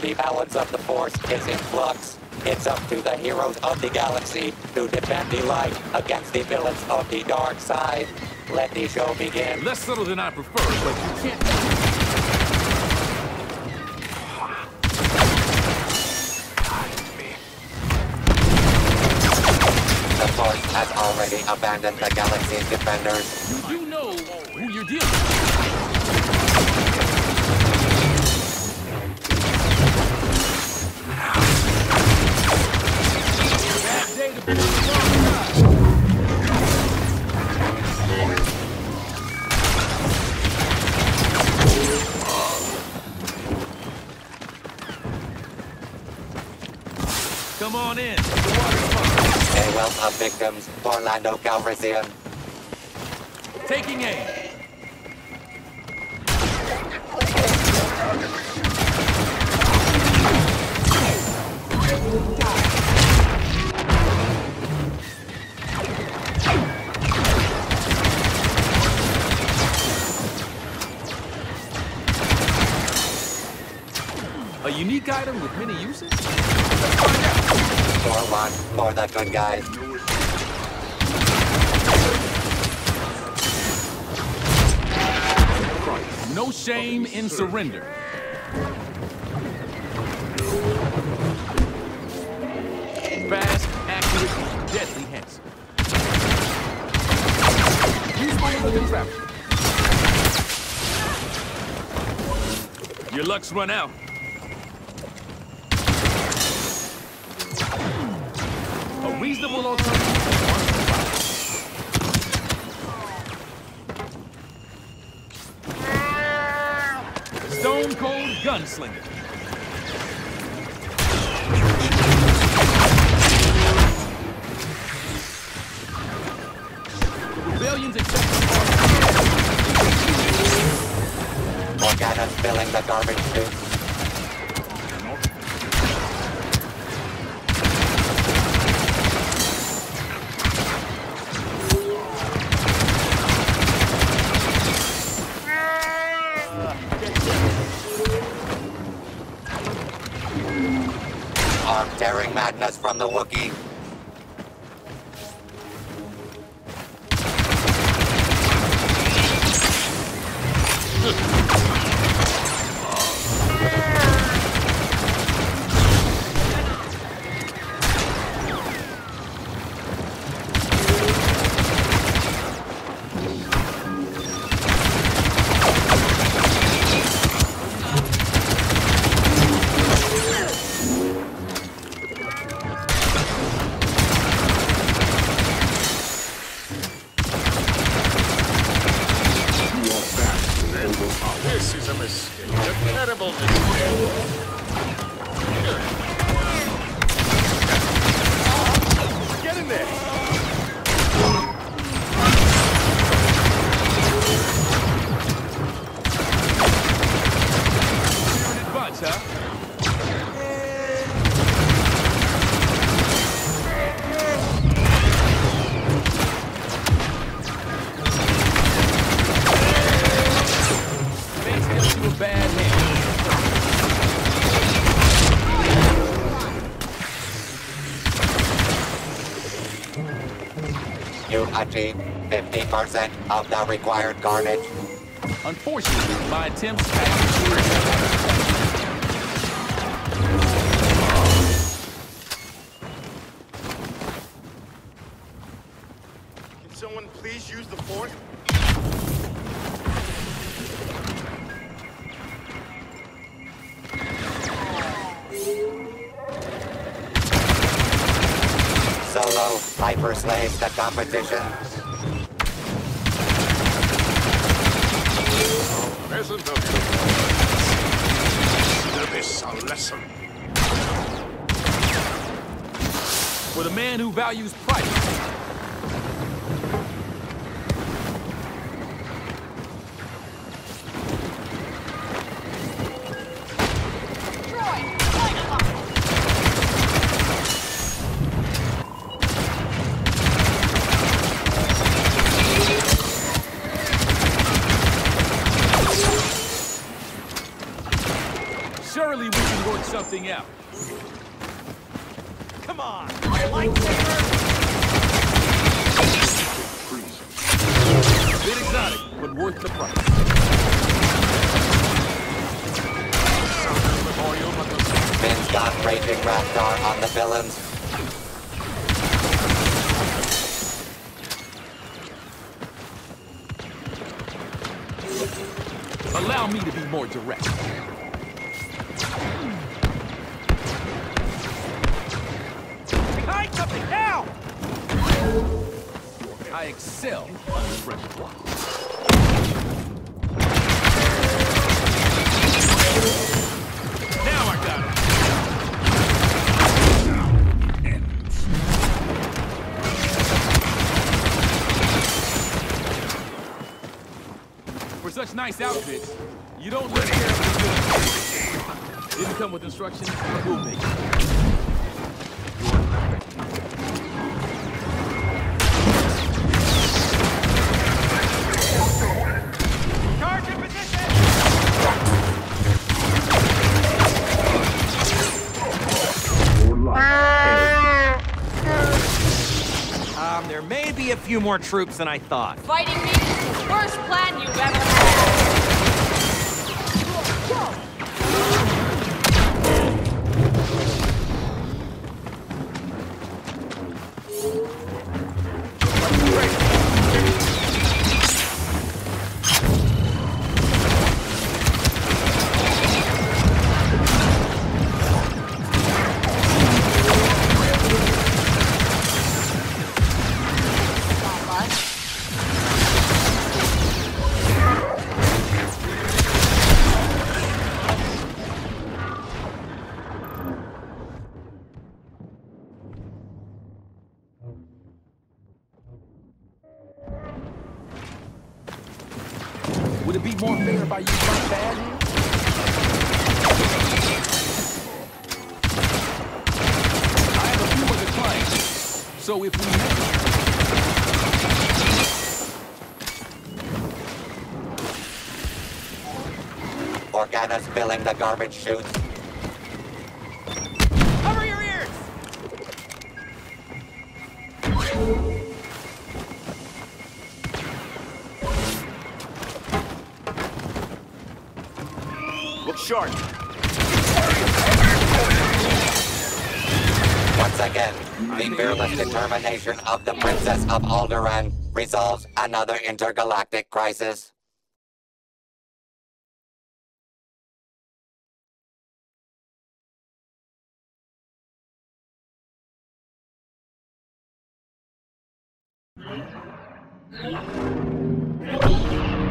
The balance of the Force is in flux. It's up to the heroes of the galaxy to defend the light against the villains of the dark side. Let the show begin. Less subtle than I prefer, but you can't... The Force has already abandoned the galaxy's defenders. You do know who you're dealing with. Bad day to be on the wrong side. Come on in. The water's fine. A wealth of victims for Lando Calrissian. Taking aim. A unique item with many uses? Let's find out. 4-1 for the good guys. No shame in surrender. Fast, accurate, deadly handsome. Use my other travel. Your luck's run out. A reasonable alternative. Stone Cold Gunslinger. The rebellion's accepted. Morgana's filling the garbage chute. Tearing madness from the Wookiee. This is a mistake. A terrible mistake. Get in there! You're in advance, huh? Bad hand. You achieved 50% of the required carnage. Unfortunately, my attempts have Can someone please use the Force? Solo hyperslaves the competition. Peasant of you. Consider this a lesson. for the man who values privacy. Sure Surely we can work something out. Come on! Lightsaber! A bit exotic, but worth the price. Finn's got Raging Raptor on the villains. Allow me to be more direct. Behind something now! I excel under pressure. Now I got it. For such nice outfits, you don't look terribly good. Didn't come with instructions, but we'll make it. Charge in position! There may be a few more troops than I thought. Fighting me is the worst plan you've ever had. Would it be more fair if I used my bad here? I have a few other clients, so if we Organa's filling the garbage chutes. Cover your ears! Look sharp. Once again, the fearless determination of the Princess of Alderaan resolves another intergalactic crisis. Thank you.